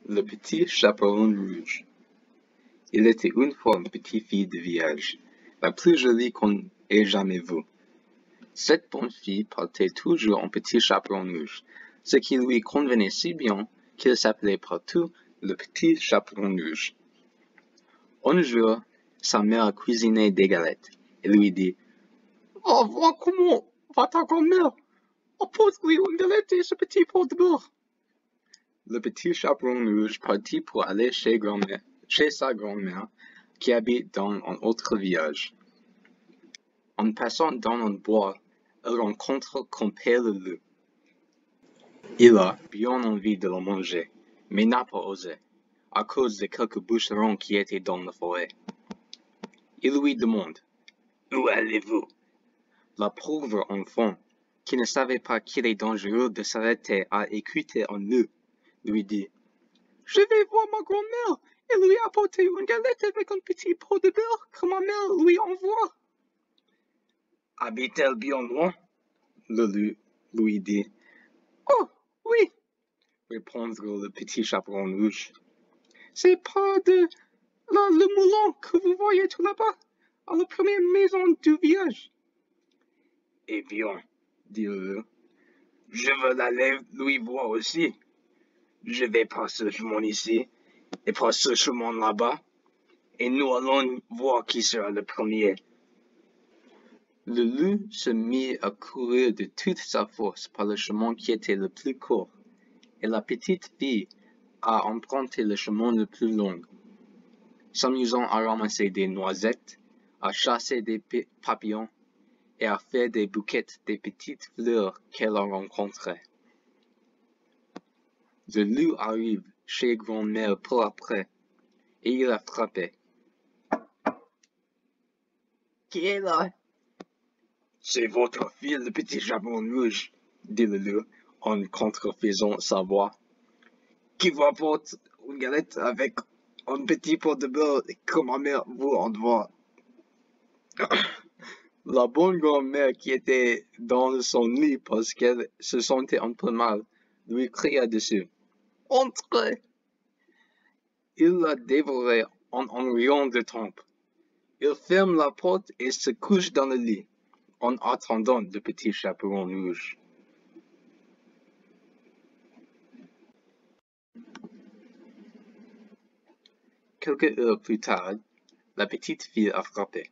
Le petit chaperon rouge. Il était une fois une petite fille de village, la plus jolie qu'on ait jamais vue. Cette bonne fille portait toujours un petit chaperon rouge, ce qui lui convenait si bien qu'il s'appelait partout le petit chaperon rouge. Un jour, sa mère cuisinait des galettes et lui dit « Oh, vois comment va ta grand-mère! Apporte-lui une galette et ce petit pot de beurre. » Le petit chaperon rouge partit pour aller chez sa grand-mère, qui habite dans un autre village. En passant dans un bois, elle rencontre Compère le loup. Il a bien envie de le manger, mais n'a pas osé, à cause de quelques bûcherons qui étaient dans la forêt. Il lui demande « Où allez-vous » La pauvre enfant, qui ne savait pas qu'il est dangereux de s'arrêter à écouter un loup, lui dit « Je vais voir ma grand-mère et lui apporter une galette avec un petit pot de beurre que ma mère lui envoie. » « Habite-t-elle bien loin ?» Le loup lui dit. « Oh, oui, » répond le petit chaperon rouge. « C'est pas de là le moulin que vous voyez tout là-bas, à la première maison du village. »« Eh bien, » dit le loup, « je veux aller lui voir aussi. Je vais par ce chemin ici et par ce chemin là-bas, et nous allons voir qui sera le premier. » Le loup se mit à courir de toute sa force par le chemin qui était le plus court, et la petite fille a emprunté le chemin le plus long, s'amusant à ramasser des noisettes, à chasser des papillons et à faire des bouquets des petites fleurs qu'elle a rencontrées. Le loup arrive chez grand-mère peu après, et il a frappé. « Qui est là ?»« C'est votre fille, le petit chaperon rouge, » dit le loup en contrefaisant sa voix, « qui vous apporte une galette avec un petit pot de beurre que ma mère vous envoie. » La bonne grand-mère qui était dans son lit parce qu'elle se sentait un peu mal, lui cria dessus. « Entrez !» Il l'a dévoré en un rayon de temps. Il ferme la porte et se couche dans le lit, en attendant le petit chaperon rouge. Quelques heures plus tard, la petite fille a frappé.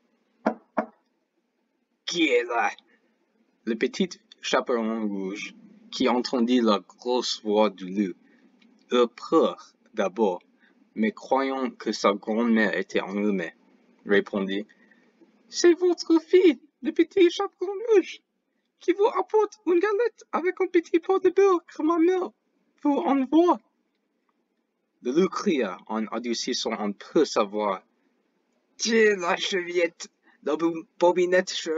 « Qui est là ?» Le petit chaperon rouge, qui entendit la grosse voix du loup, eut peur d'abord, mais croyant que sa grand-mère était enrhumée, répondit « C'est votre fille, le petit chaperon rouge, qui vous apporte une galette avec un petit pot de beurre que ma mère vous envoie. » Le loup cria en adoucissant un peu sa voix. « Tiens la chevillette, la bobinette sera. »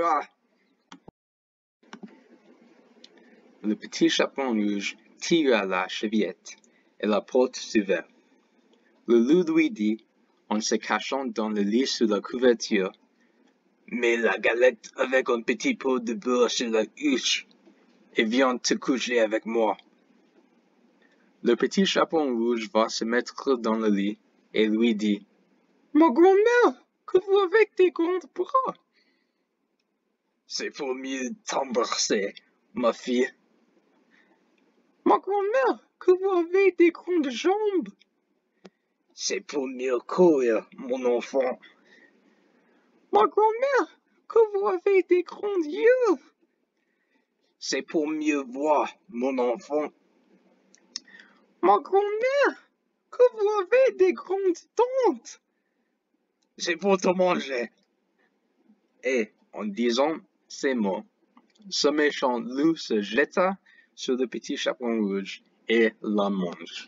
Le petit chaperon rouge tira la chevillette et la porte s'ouvrit. Le loup lui dit, en se cachant dans le lit sous la couverture, « Mets la galette avec un petit pot de beurre sur la huche et viens te coucher avec moi. » Le petit chaperon rouge va se mettre dans le lit et lui dit, « Ma grand-mère, que vous avez des grands bras. »« C'est pour mieux t'embrasser, ma fille. »« Ma grand-mère, que vous avez des grandes jambes. »« C'est pour mieux courir, mon enfant. »« Ma grand-mère, que vous avez des grands yeux. »« C'est pour mieux voir, mon enfant. »« Ma grand-mère, que vous avez des grandes dents. »« C'est pour te manger. » Et, en disant ces mots, ce méchant loup se jeta sur le petit chaperon rouge et la mange.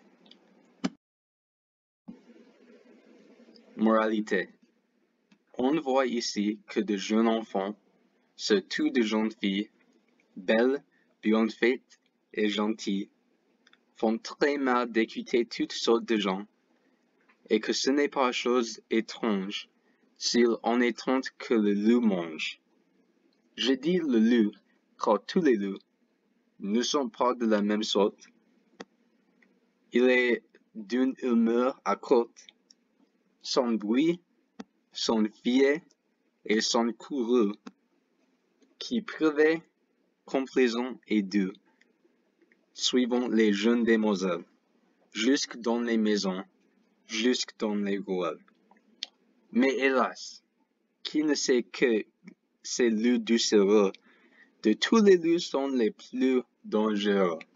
Moralité. On voit ici que de jeunes enfants, surtout de jeunes filles, belles, bien faites et gentilles, font très mal d'écouter toutes sortes de gens, et que ce n'est pas chose étrange s'il en est tant que le loup mange. Je dis le loup, car tous les loups ne sont pas de la même sorte. Il est d'une humeur accourte. Son bruit, son filet et son courroux, qui prevaient complaisant et doux, suivant les jeunes demoiselles, jusque dans les maisons, jusque dans les ruelles. Mais hélas, qui ne sait que ces loups doucereux, de tous les loups sont les plus dangereux.